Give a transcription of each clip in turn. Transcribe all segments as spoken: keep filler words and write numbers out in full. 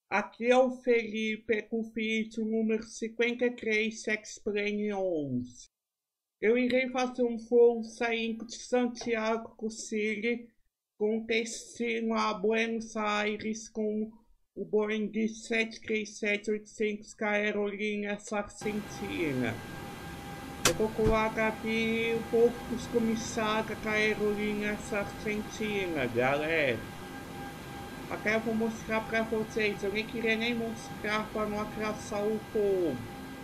Aqui é o Felipe com o Fiat número cinquenta e três Sexplane onze. Eu irei fazer um voo saindo de Santiago do Chile com destino a Buenos Aires com o Boeing sete três sete oitocentos com a Aerolíneas Argentina. Eu tô com o H B um pouco descomissária com a Aerolíneas Argentina, galera. Aqui eu vou mostrar pra vocês, eu nem queria nem mostrar pra não atrasar o povo.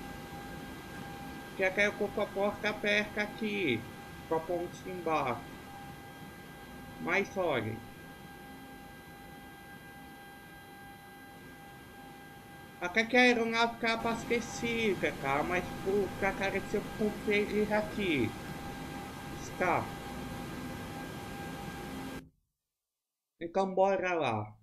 Que aqui eu tô com a porta aberta aqui, com a ponte embaixo. Mas olhem. Aqui que a aeronave tá abastecida, tá? Mas por pra carecer eu conferir aqui. Está. Então bora lá.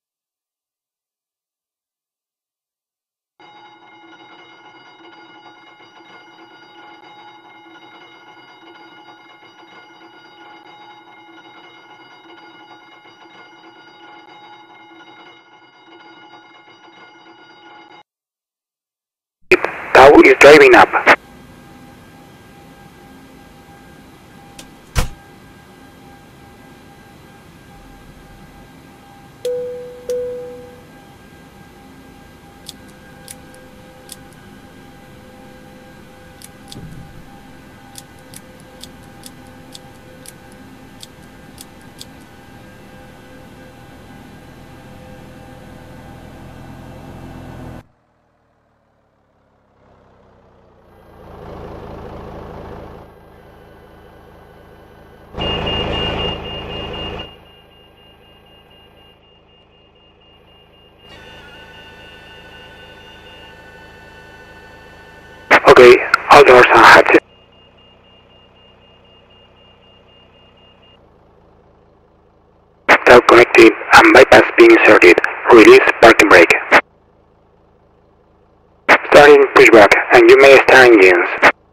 Tau is driving up. Okay, all doors are hatched. Tau connected and bypass being inserted. Release parking brake. Starting pushback and you may start engines.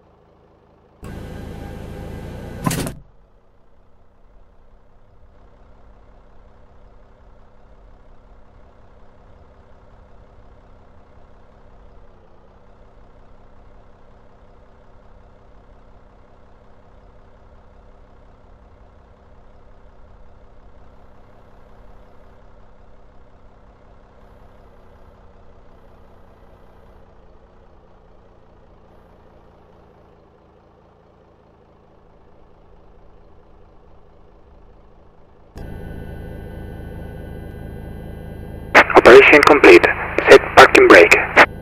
Operation complete. Set parking brake.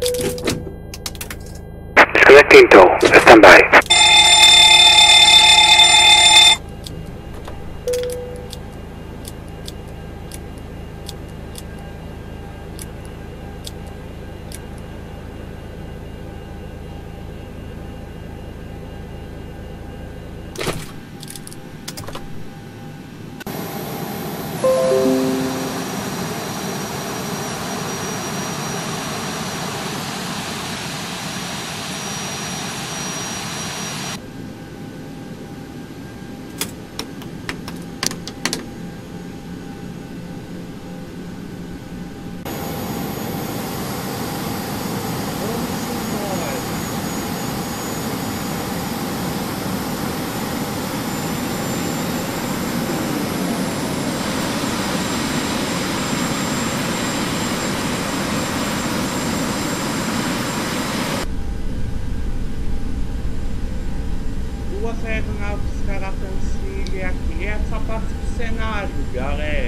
Disconnecting tow. Stand by. Duas aeronaves Carapancilha aqui, essa parte do cenário, galera.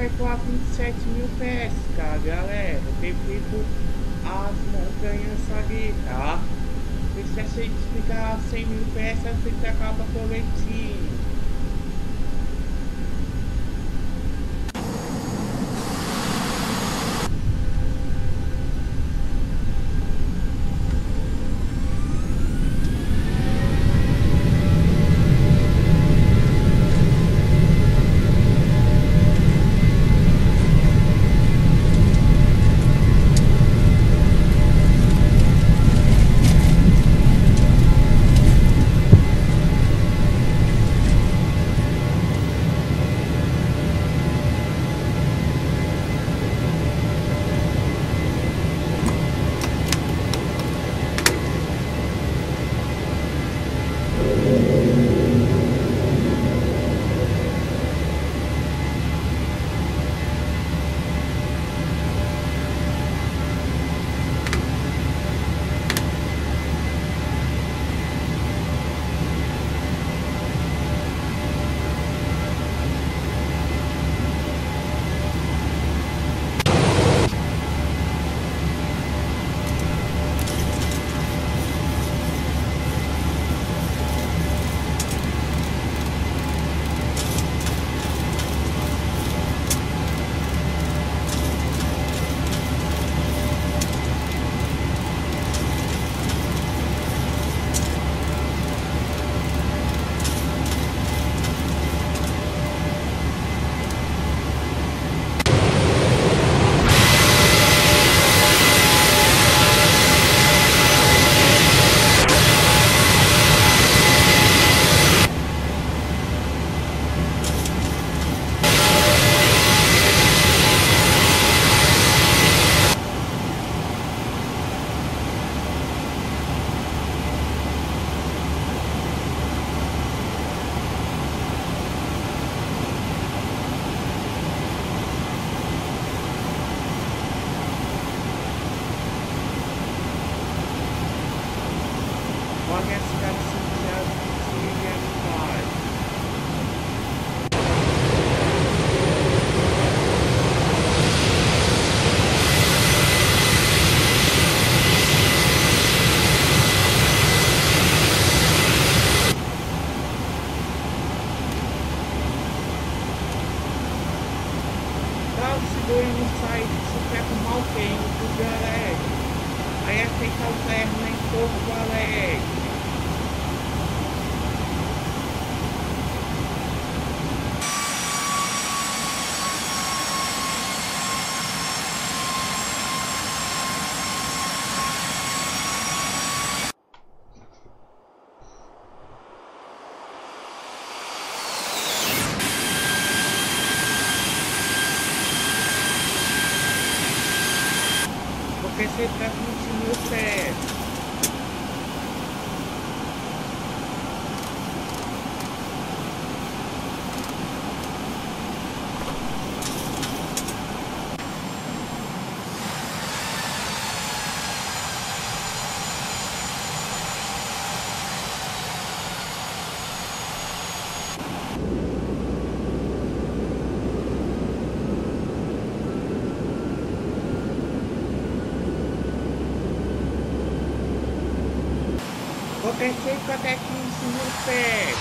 efetuar vinte e sete mil pés, tá, galera? Devido às montanhas ali, tá? E se a gente ficar cem mil pés, a gente acaba coletinho. Olha esse cara se seguro no site, se quer com mal tempo, galera. Aí aceitar o termo em Porto Alegre. Porque você está sentindo o pé. Qualquer jeito até quinze mil pés.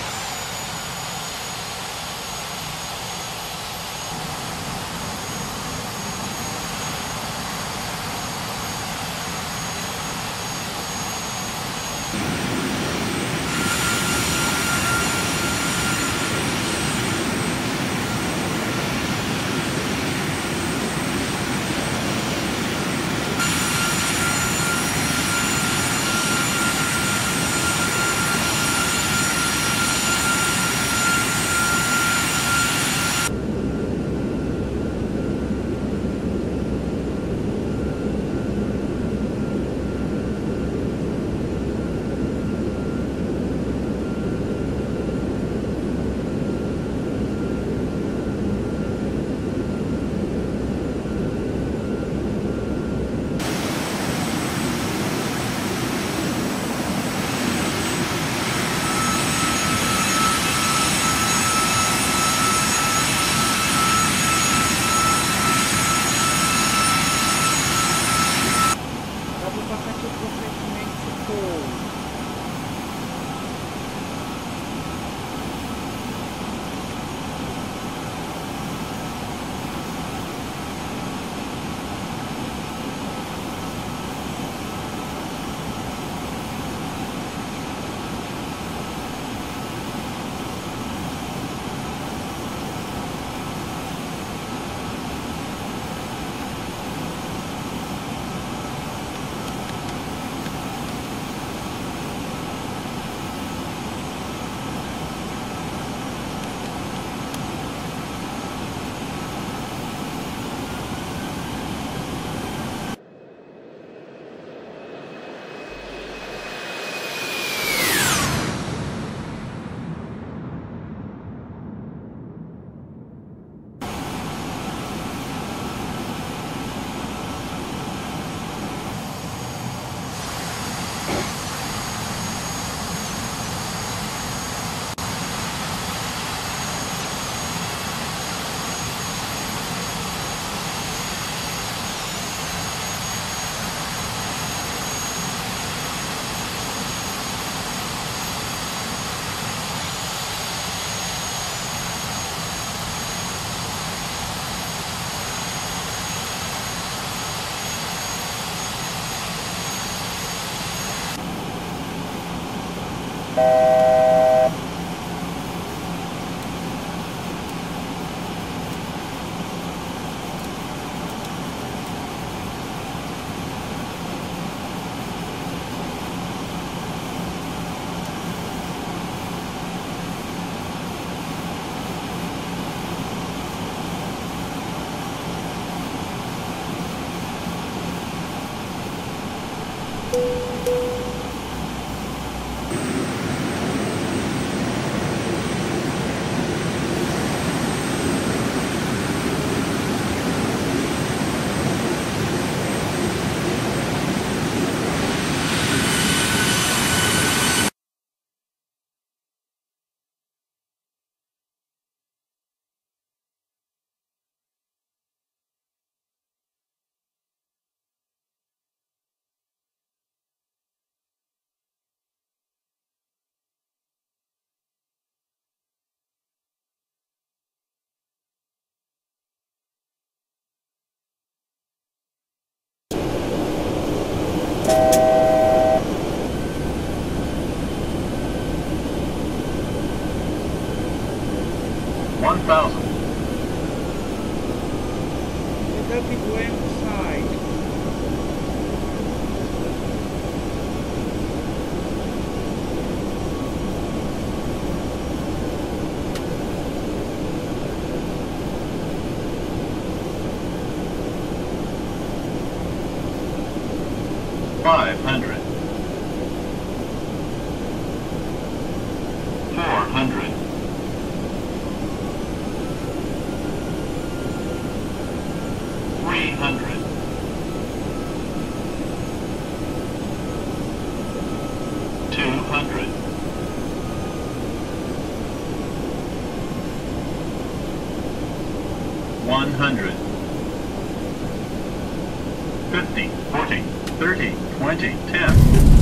one thousand. Kentucky Buenos Aires. five hundred. four hundred. three hundred. two hundred. one hundred. fifty, forty, thirty, twenty, ten.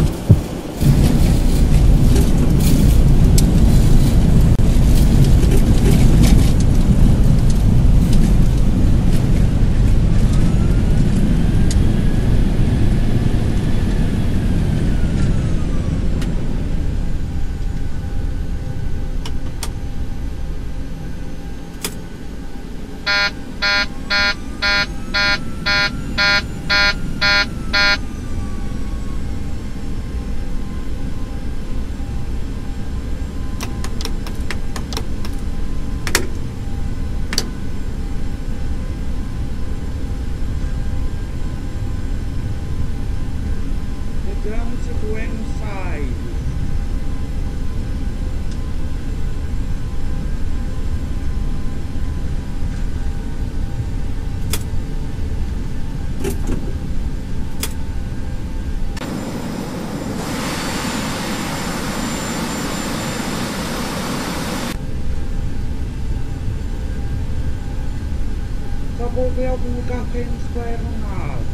Chegamos a Buenos Aires. Só vou ver algum lugar que eles com a aeronave.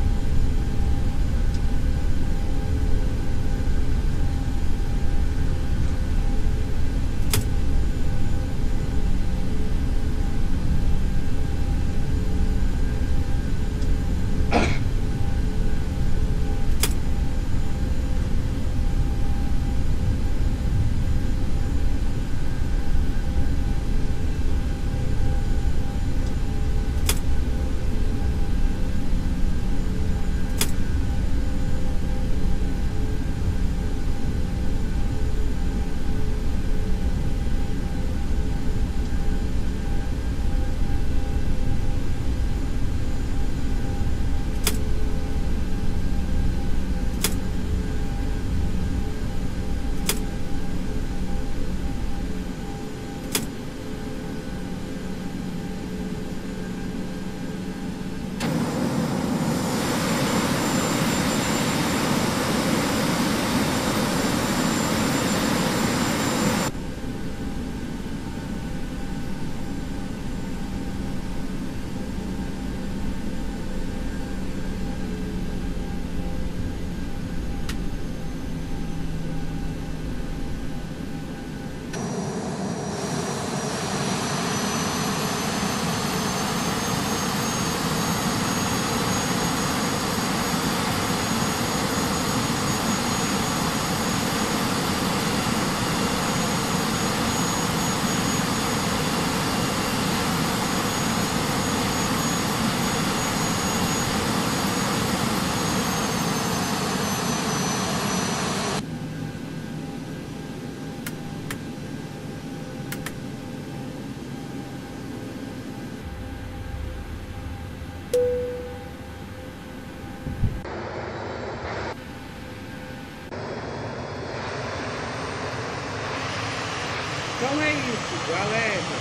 Então é isso, galera.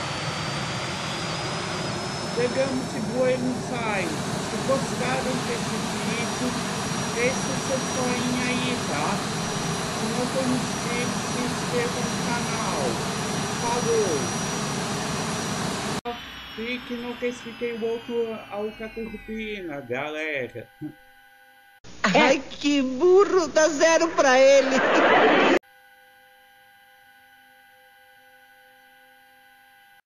Chegamos em Buenos Aires. Se gostaram desse vídeo, deixa o seu joinha aí, tá? Se não for inscrito, se inscreva no canal. Falou! Fique no que expliquei o outro, a outra turbina, galera. Ai, que burro, dá zero pra ele.